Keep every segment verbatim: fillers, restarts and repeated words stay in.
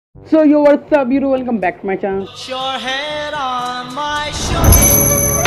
So yo, what's up you, welcome back to my channel. Your head on my shoulder.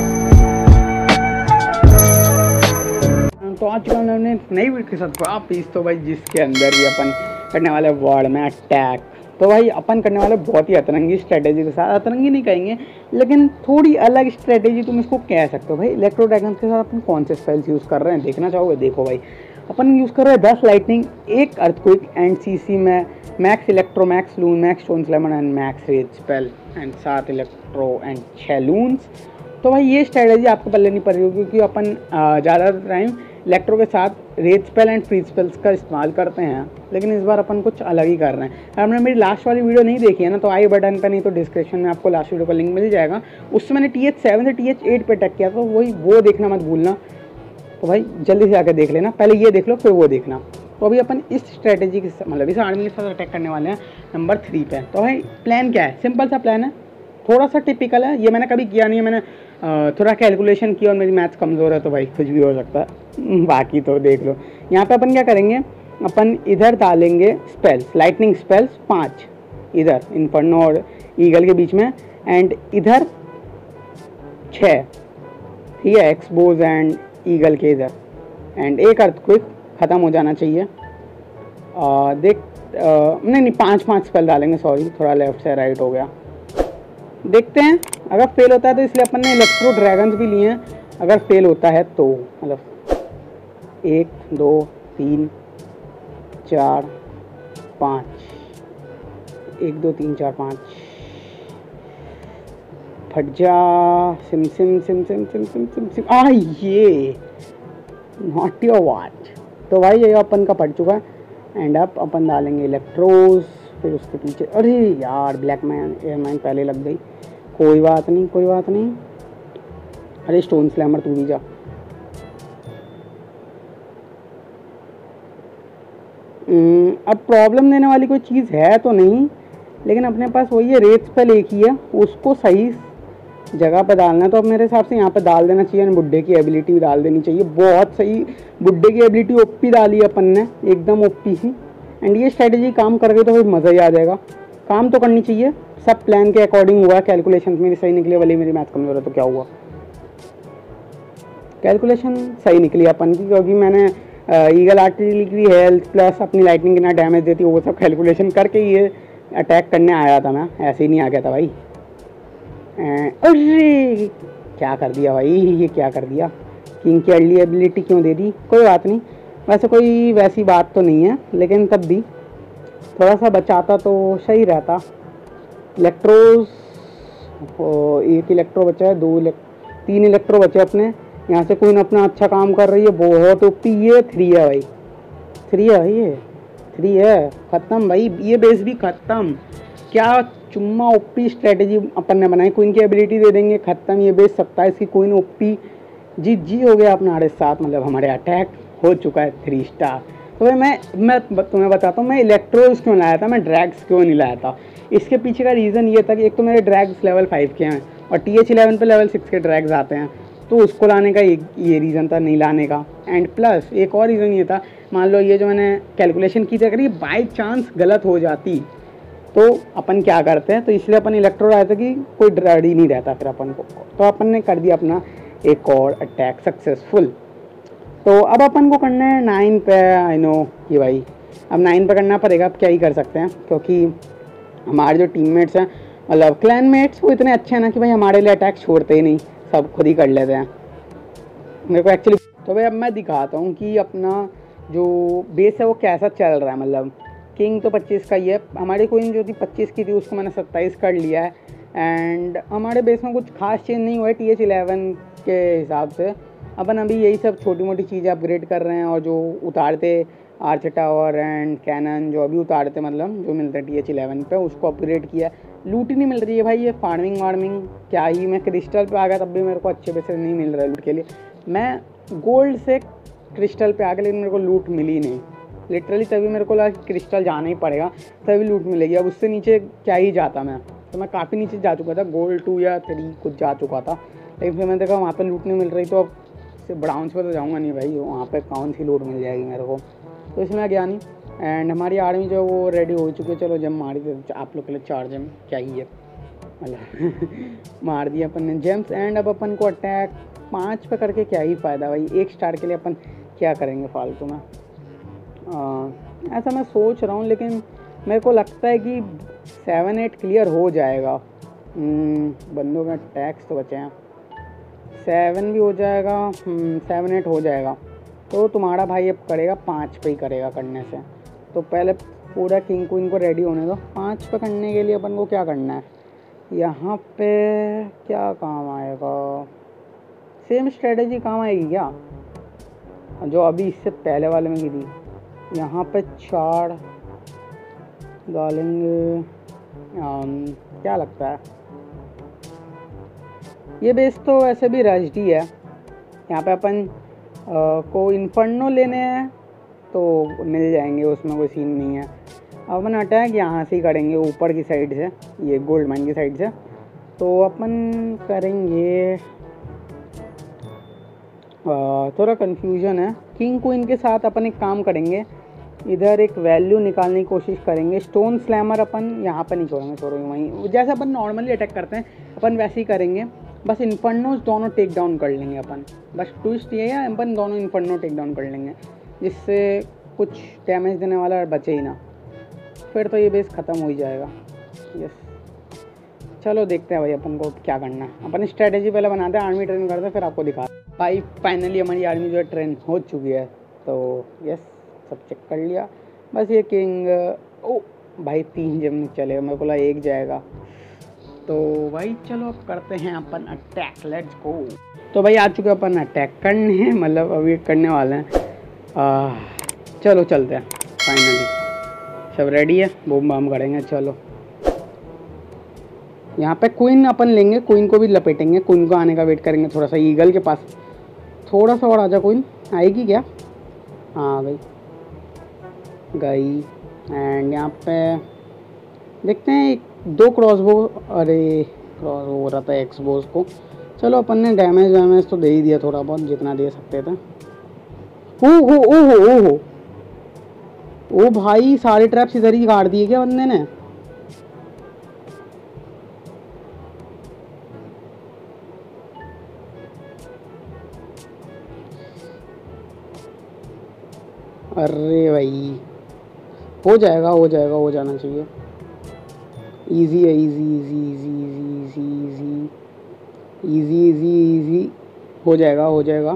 तो आज का हमने नई वीडियो के साथ वापिस, तो भाई जिसके अंदर भी अपन करने वाले वर्ल्ड में अटैक। तो भाई अपन करने वाले बहुत ही अतरंगी स्ट्रेटेजी के साथ, अतरंगी नहीं कहेंगे लेकिन थोड़ी अलग स्ट्रेटेजी तुम इसको कह सकते हो। भाई इलेक्ट्रो ड्रैगन के साथ अपन कौन से स्पेल्स यूज़ कर रहे हैं देखना चाहोगे? देखो भाई, अपन यूज़ कर रहे हैं दस लाइटनिंग, एक अर्थक्विक एंड सीसी में max electro, max loon, max stone slammer and max rage spell and सात इलेक्ट्रो एंड छः लून्स। तो भाई ये स्ट्रेटेजी आपको पहले नहीं पड़ रही होगी क्योंकि अपन ज़्यादा टाइम इलेक्ट्रो के साथ rage spell and freeze spells का इस्तेमाल करते हैं, लेकिन इस बार अपन कुछ अलग ही कर रहे हैं। अगर आपने मेरी लास्ट वाली वीडियो नहीं देखी है ना, तो आई बटन पर नहीं तो डिस्क्रिप्शन में आपको लास्ट वीडियो का लिंक मिल जाएगा। उससे मैंने टी एच सेवन से टी एच एट पे अटैक किया, तो वही वो देखना मत भूलना। तो भाई जल्दी से आकर देख लेना, पहले ये देख लो फिर वो देखना। तो अभी अपन इस स्ट्रेटेजी के मतलब इस आर्मी के साथ अटैक करने वाले हैं नंबर थ्री पे। तो भाई प्लान क्या है? सिंपल सा प्लान है, थोड़ा सा टिपिकल है, ये मैंने कभी किया नहीं है, मैंने थोड़ा कैलकुलेशन किया और मेरी मैथ्स कमज़ोर है, तो भाई कुछ भी हो सकता है। बाकी तो देख लो। यहाँ पे अपन क्या करेंगे, अपन इधर डालेंगे स्पेल्स, लाइटनिंग स्पेल्स पाँच इधर इन्फर्नो और ईगल के बीच में, एंड इधर छः, ठीक है, एक्सपोज एंड ईगल के इधर, एंड एक अर्थक्विक ख़त्म हो जाना चाहिए। आ, देख आ, नहीं नहीं पाँच पाँच स्पेल डालेंगे, सॉरी थोड़ा लेफ्ट से राइट हो गया। देखते हैं, अगर फेल होता है तो इसलिए अपन ने इलेक्ट्रो ड्रैगन्स भी लिए हैं, अगर फेल होता है तो मतलब एक दो तीन चार पाँच, एक दो तीन चार पाँच, फट जा, सिम सिम सिम सिम सिम सिम सिम सिम आ ये नॉट योर वॉच। तो भाई ये अपन का पड़ चुका है, एंड अब अपन डालेंगे इलेक्ट्रोज, फिर उसके पीछे अरे यार ब्लैक मैन एयर मैन पहले लग गई, कोई बात नहीं कोई बात नहीं। अरे स्टोन स्लैमर तू भी जा। अब प्रॉब्लम देने वाली कोई चीज़ है तो नहीं, लेकिन अपने पास वही है, रेत स्पेल एक ही है, उसको सही जगह पे डालना है। तो अब मेरे हिसाब से यहाँ पे डाल देना चाहिए, बुड्ढे की एबिलिटी भी डाल देनी चाहिए। बहुत सही, बुड्ढे की एबिलिटी ओपी डाली अपन ने, एकदम ओपी ही। एंड ये स्ट्रेटेजी काम कर गई तो फिर मज़ा ही आ जाएगा। काम तो करनी चाहिए, सब प्लान के अकॉर्डिंग हुआ, कैलकुलेशन मेरी सही निकली, वाली मेरी मैथ कमजोर है तो क्या हुआ, कैलकुलेशन सही निकली अपन की, क्योंकि मैंने ईगल आर्टिलरी की हेल्थ प्लस अपनी लाइटनिंग कितना डैमेज देती है वो सब कैलकुलेशन करके ये अटैक करने आया था। मैं ऐसे ही नहीं आ गया था भाई। अरे क्या कर दिया भाई, ये क्या कर दिया, किंग की अर्ली एबिलिटी क्यों दे दी? कोई बात नहीं, वैसे कोई वैसी बात तो नहीं है, लेकिन तब भी थोड़ा सा बचाता तो सही रहता। इलेक्ट्रोज, एक इलेक्ट्रो बचा है, दो इलेक्ट तीन इलेक्ट्रो बचे अपने। यहाँ से कोई ना अपना अच्छा काम कर रही है, बहुत ओपी। ये थ्री है भाई, थ्री है भाई, ये थ्री है, ख़त्म भाई, ये बेस भी ख़त्म। क्या चुम्मा ओपी स्ट्रेटेजी अपन ने बनाई, क्वीन की एबिलिटी दे देंगे, ख़त्म। ये बेस सत्ताईस की क्वीन ओपी, जी जी हो गया अपना साढ़े सात, मतलब हमारे अटैक हो चुका है थ्री स्टार। तो भाई मैं मैं तुम्हें बताता हूँ मैं इलेक्ट्रोज क्यों लाया था, मैं ड्रैग्स क्यों नहीं लाया था। इसके पीछे का रीज़न ये था कि एक तो मेरे ड्रैग्स लेवल फाइव के हैं और टी एच इलेवन पर लेवल सिक्स के ड्रैग्स आते हैं, तो उसको लाने का एक ये रीज़न था नहीं लाने का। एंड प्लस एक और रीज़न ये था, मान लो ये जो मैंने कैलकुलेशन की थी अगर ये बाई चांस गलत हो जाती तो अपन क्या करते हैं, तो इसलिए अपन इलेक्ट्रो लाए थे कि कोई डर ही नहीं रहता फिर अपन को। तो अपन ने कर दिया अपना एक और अटैक सक्सेसफुल। तो अब अपन को करना है नाइन पे। आई नो कि भाई अब नाइन पे करना पड़ेगा, अब क्या ही कर सकते हैं, क्योंकि हमारे जो टीममेट्स हैं मतलब क्लैनमेट्स वो इतने अच्छे हैं ना कि भाई हमारे लिए अटैक छोड़ते ही नहीं, सब खुद ही कर लेते हैं मेरे को एक्चुअली। तो भाई अब मैं दिखाता हूँ कि अपना जो बेस है वो कैसा चल रहा है। मतलब किंग तो पच्चीस का ही है, हमारी क्वीन जो थी पच्चीस की थी उसको मैंने सत्ताईस कर लिया है। एंड हमारे बेस में कुछ खास चेंज नहीं हुआ है टी एच इलेवन के हिसाब से। अपन अभी यही सब छोटी मोटी चीज़ें अपग्रेड कर रहे हैं, और जो उतारते आर्च टावर एंड कैनन जो अभी उतारते मतलब जो मिलते हैं टी एच इलेवन पे, उसको अपग्रेड किया। लूट ही नहीं मिल रही है भाई, ये फार्मिंग वार्मिंग क्या ही। मैं क्रिस्टल पे आ गया तब भी मेरे को अच्छे पैसे नहीं मिल रहा है लूट के लिए। मैं गोल्ड से क्रिस्टल पे आ गया लेकिन मेरे को लूट मिली नहीं, लिटरली तभी मेरे को लगा क्रिस्टल जाना ही पड़ेगा तभी लूट मिलेगी। अब उससे नीचे क्या ही जाता मैं, तो मैं काफ़ी नीचे जा चुका था, गोल्ड टू या थ्री कुछ जा चुका था, लेकिन फिर मैंने देखा वहाँ पे लूट नहीं मिल रही, तो अब ब्राउन्स पे तो जाऊँगा नहीं भाई, वहाँ पे कौन सी लूट मिल जाएगी मेरे को, तो इसमें गया नहीं। एंड हमारी आर्मी जो है वो रेडी हो चुकी है। चलो जम मार ही दे आप लोग के लिए, चार जम क्या ही है मतलब मार दिया अपन ने जेम्स। एंड अब अपन को अटैक पाँच पे करके क्या ही फ़ायदा भाई, एक स्टार के लिए अपन क्या करेंगे फालतू में। आ, ऐसा मैं सोच रहा हूँ, लेकिन मेरे को लगता है कि सेवन एट क्लियर हो जाएगा। बंदों का टैक्स तो बचे हैं, सेवन भी हो जाएगा, सेवन एट हो जाएगा। तो तुम्हारा भाई अब करेगा पाँच पे ही करेगा करने से। तो पहले पूरा किंग क्वीन को रेडी होने दो। पाँच पे करने के लिए अपन को क्या करना है, यहाँ पे क्या काम आएगा, सेम स्ट्रेटजी काम आएगी क्या जो अभी इससे पहले वाले में की थी। यहाँ पे चार डालेंगे, क्या लगता है ये बेस तो वैसे भी रजडी है। यहाँ पे अपन आ, को इन्फर्नो लेने हैं तो मिल जाएंगे, उसमें कोई सीन नहीं है। अब अपन अटैक यहाँ से ही करेंगे, ऊपर की साइड से, ये गोल्ड माइन की साइड से। तो अपन करेंगे, आ, थोड़ा कंफ्यूजन है। किंग क्वीन के साथ अपन एक काम करेंगे, इधर एक वैल्यू निकालने की कोशिश करेंगे। स्टोन स्लैमर अपन यहाँ पर नहीं छोड़ेंगे, छोड़ेंगे वहीं जैसे अपन नॉर्मली अटैक करते हैं अपन वैसे ही करेंगे। बस इन्फर्नोज दोनों टेक डाउन कर लेंगे अपन, बस ट्विस्ट ये है अपन दोनों इन्फर्नो टेक डाउन कर लेंगे, जिससे कुछ डैमेज देने वाला बचे ही ना, फिर तो ये बेस ख़त्म हो ही जाएगा। यस चलो देखते हैं भाई अपन को क्या करना है। अपन स्ट्रेटेजी पहले बनाते हैं, आर्मी ट्रेन करते हैं, फिर आपको दिखा भाई। फाइनली हमारी आर्मी जो है ट्रेन हो चुकी है। तो यस सब चेक कर लिया, बस ये किंग, ओ भाई तीन जम चलेगा, मेरे को लगा एक जाएगा। तो भाई चलो अब करते हैं अपन अटैक, लेट्स गो। तो भाई आ चुके अपन अटैक करने, मतलब अभी करने वाले हैं। आ, चलो चलते हैं, फाइनली सब रेडी है, बूम बाम करेंगे। चलो यहाँ पे क्वीन अपन लेंगे, क्वीन को भी लपेटेंगे, क्वीन को आने का वेट करेंगे थोड़ा सा। ईगल के पास थोड़ा सा और आजा, क्वीन आएगी क्या? हाँ भाई गई। एंड यहाँ पे देखते हैं एक दो क्रॉसबो, अरे क्रॉसबो हो रहा था एक्सबोज को। चलो अपन ने डैमेज वैमेज तो दे ही दिया थोड़ा बहुत, जितना दे सकते थे। ओ हो ओ हो ओ हो ओ भाई सारे ट्रैप्स इधर ही काट दिए क्या बंदे ने? अरे भाई हो जाएगा हो जाएगा हो जाना चाहिए। इजी है, easy easy easy easy easy easy easy easy हो जाएगा हो जाएगा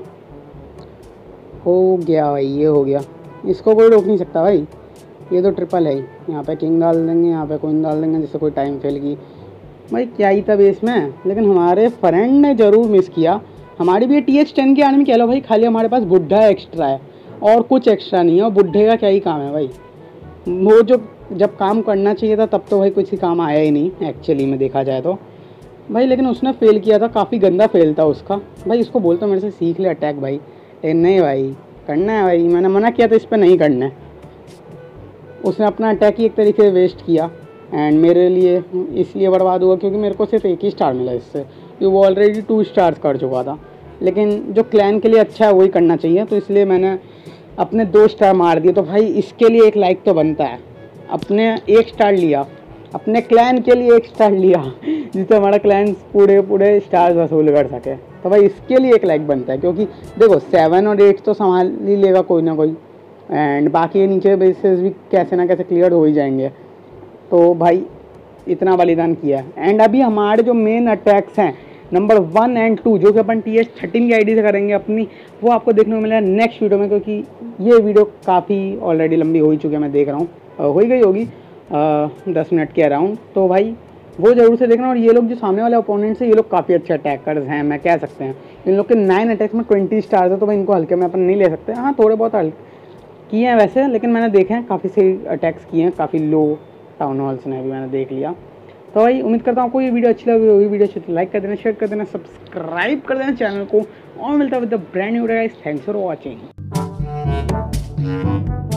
हो गया भाई, ये हो गया। इसको कोई रोक नहीं सकता भाई, ये तो ट्रिपल है। यहाँ पे किंग डाल देंगे, यहाँ पे क्वीन डाल देंगे, जिससे कोई टाइम फेल की। भाई क्या ही था बेस में, लेकिन हमारे फ्रेंड ने ज़रूर मिस किया। हमारी भी टी एच टेन की आर्मी कह लो भाई, खाली हमारे पास बुढ़ा एक्स्ट्रा है और कुछ एक्स्ट्रा नहीं है। और बुढ़े का क्या ही काम है भाई, वो जो जब काम करना चाहिए था तब तो भाई कुछ ही काम आया ही नहीं एक्चुअली में देखा जाए तो भाई। लेकिन उसने फेल किया था, काफ़ी गंदा फेल था उसका भाई। इसको बोलता मेरे से सीख ले अटैक भाई। लेकिन नहीं भाई करना है भाई, मैंने मना किया था इस पर नहीं करना है। उसने अपना अटैक ही एक तरीके से वेस्ट किया एंड मेरे लिए इसलिए बर्बाद हुआ क्योंकि मेरे को सिर्फ एक ही स्टार मिला इससे, क्योंकि वो ऑलरेडी टू स्टार्स कर चुका था। लेकिन जो क्लैन के लिए अच्छा है वही करना चाहिए, तो इसलिए मैंने अपने दो स्टार मार दिए। तो भाई इसके लिए एक लाइक तो बनता है। अपने एक स्टार लिया, अपने क्लैन के लिए एक स्टार लिया, जिससे हमारा क्लैन पूरे पूरे स्टार्स वसूल कर सके। तो भाई इसके लिए एक लाइक बनता है, क्योंकि देखो सेवन और एट तो संभाल ही लेगा कोई ना कोई, एंड बाकी नीचे बेसिस भी कैसे ना कैसे क्लियर हो ही जाएंगे। तो भाई इतना बलिदान किया है। एंड अभी हमारे जो मेन अटैक्स हैं नंबर वन एंड टू, जो कि अपन टी एच थर्टीन की आईडी से करेंगे अपनी, वो आपको देखने को मिलेगा नेक्स्ट वीडियो में, क्योंकि ये वीडियो काफ़ी ऑलरेडी लंबी हो ही चुकी है, मैं देख रहा हूँ हो ही गई होगी दस मिनट के अराउंड। तो भाई वो जरूर से देखना। और ये लोग जो सामने वाले ओपोनेंट्स हैं, ये लोग काफ़ी अच्छे अटैकर्स हैं, मैं कह सकते हैं। इन लोग के नाइन अटैक्स में ट्वेंटी स्टार्स है, तो भाई इनको हल्के में अपन नहीं ले सकते। हाँ थोड़े बहुत हल्के किए हैं वैसे, लेकिन मैंने देखे हैं काफ़ी सही अटैक्स किए हैं, काफ़ी लो टाउन हॉल्स ने भी मैंने देख लिया। तो भाई उम्मीद करता हूँ आपको ये वीडियो अच्छी लगी होगी। वीडियो अच्छी तो लाइक कर देना, शेयर कर देना, सब्सक्राइब कर देना चैनल को, और मिलता है with the brand new guys. Thanks for watching.